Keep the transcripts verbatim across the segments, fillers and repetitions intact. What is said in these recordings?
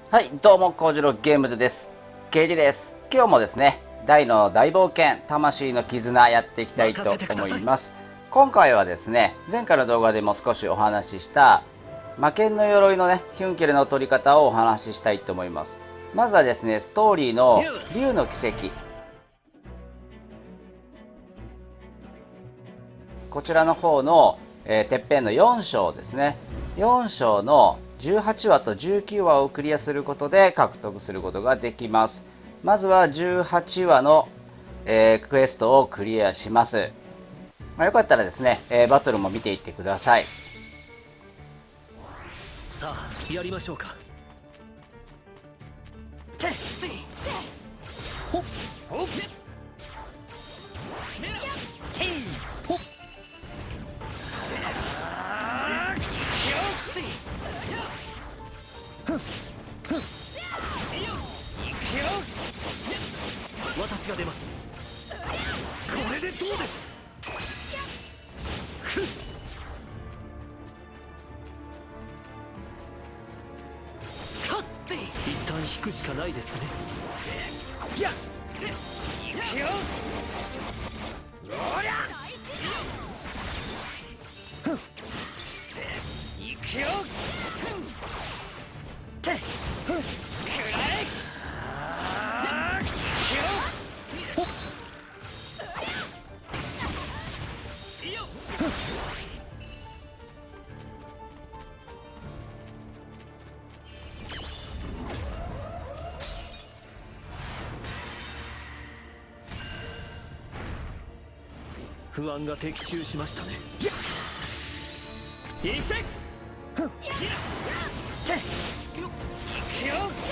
はい、どうも、コウジロゲームズです。ケイジです。今日もですね、大の大冒険、魂の絆やっていきたいと思います。今回はですね、前回の動画でも少しお話しした、魔剣の鎧のね、ヒュンケルの取り方をお話ししたいと思います。まずはですね、ストーリーの竜の奇跡。こちらの方の、えー、てっぺんのよん章ですね。よん章のじゅうはちわとじゅうきゅうわをクリアすることで獲得することができます。まずはじゅうはちわの、えー、クエストをクリアします。まあ、よかったらですね、えー、バトルも見ていってください。 さあやりましょうか。ほっほっほっ私が出ます。これでどうです。一旦引くしかないですね。やっ行くよ。おりゃ行くよ。てくらえ。不安が的中しましたね。行くぜ。行くよ。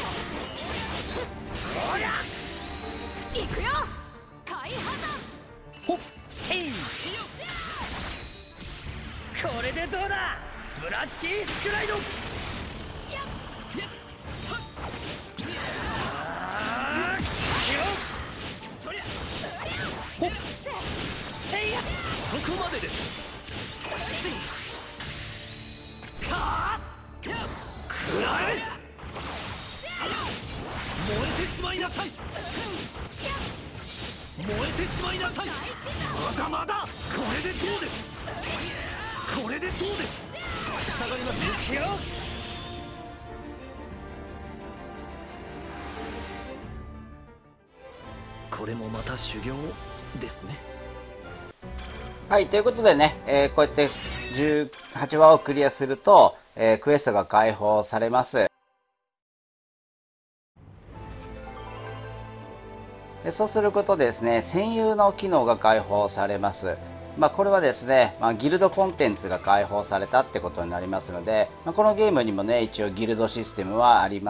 おりゃ行くよ。開破だ。ほっへい。これでどうだ。ブラッディスクライド。ほっそこまでです。かーくらえ。燃えてしまいなさい。燃えてしまいなさい。まだまだ。これでどうです。これでどうです。下がります。行くよ。これもまた修行ですね。 はい、ということでね、えー、こうやってじゅうはちわをクリアすると、えー、クエストが解放されます。でそうすることでですね、戦友の機能が解放されます。まあ、これはですね、まあ、ギルドコンテンツが解放されたってことになりますので、まあ、このゲームにもね、一応ギルドシステムはあります。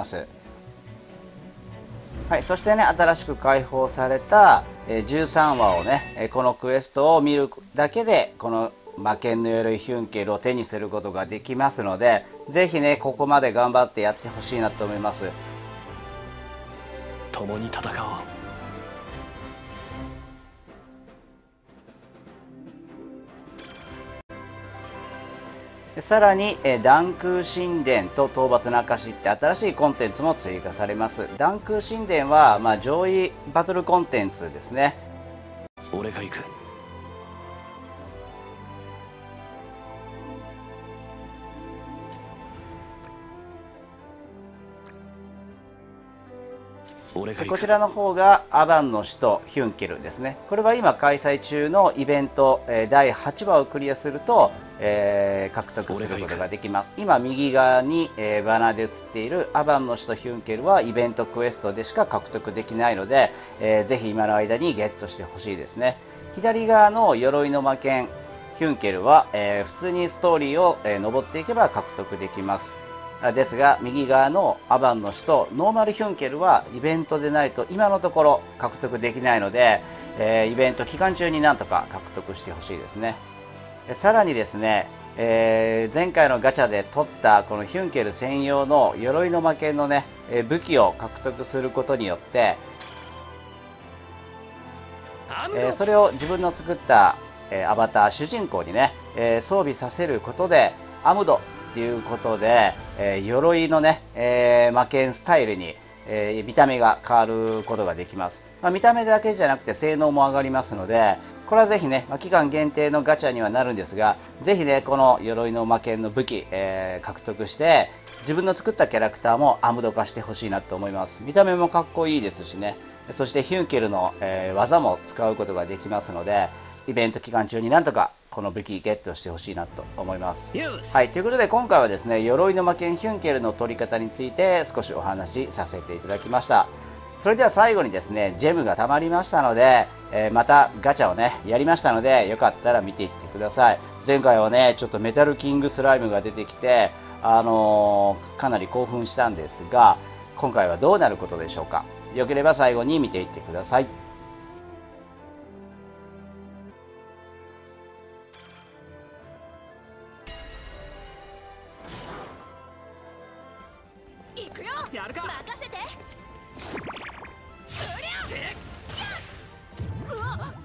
はい、そしてね、新しく解放されたじゅうさんわをね、このクエストを見るだけで、この魔剣の鎧ヒュンケルを手にすることができますので、ぜひね、ここまで頑張ってやってほしいなと思います。 共に戦おう。 さらに、え断空神殿と討伐の証って新しいコンテンツも追加されます。断空神殿は、まあ、上位バトルコンテンツですね。 俺が行く。 こちらの方がアバンの首都ヒュンケルですね。これは今開催中のイベント、えだいはちわをクリアすると、えー、獲得することができます。今右側に、えー、バナーで映っているアバンの首都ヒュンケルはイベントクエストでしか獲得できないので、えー、ぜひ今の間にゲットしてほしいですね。左側の鎧の魔剣ヒュンケルは、えー、普通にストーリーを、えー、登っていけば獲得できます。ですが右側のアバンの首都ノーマルヒュンケルはイベントでないと今のところ獲得できないので、えー、イベント期間中になんとか獲得してほしいですね。さらにですね、えー、前回のガチャで取ったこのヒュンケル専用の鎧の魔剣のね、えー、武器を獲得することによって、えー、それを自分の作った、えー、アバター主人公にね、えー、装備させることでアムドっていうことで、えー、鎧のね、えー、魔剣スタイルに、えー、見た目が変わることができます。まあ、見た目だけじゃなくて性能も上がりますので、これはぜひね、まあ、期間限定のガチャにはなるんですが、ぜひね、この鎧の魔剣の武器、えー、獲得して、自分の作ったキャラクターもアムド化してほしいなと思います。見た目もかっこいいですしね。そしてヒュンケルの、えー、技も使うことができますので、イベント期間中になんとかこの武器ゲットしてほしいなと思います。はい、ということで今回はですね、鎧の魔剣ヒュンケルの取り方について少しお話しさせていただきました。それでは最後にですね、ジェムが溜まりましたので、えー、またガチャをね、やりましたので、よかったら見ていってください。前回はね、ちょっとメタルキングスライムが出てきて、あのー、かなり興奮したんですが、今回はどうなることでしょうか。よければ最後に見ていってください。 行くよ、やるか、任せて。うわっ、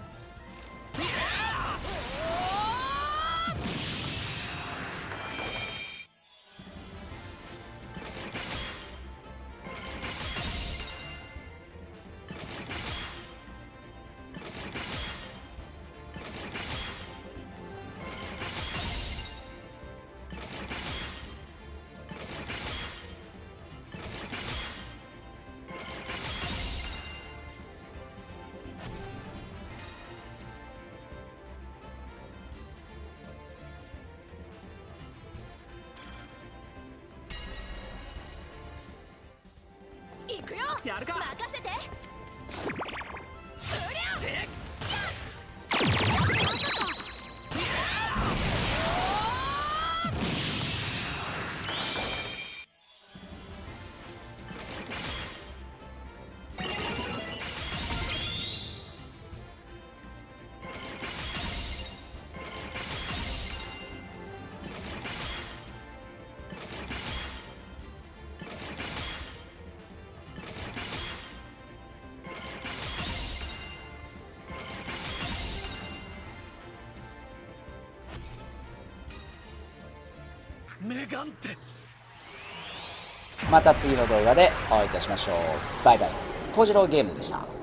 行くよ、やるか、任せて。うりゃメガンテ。 また次の動画でお会いいたしましょう。バイバイ。コウジローゲームでした。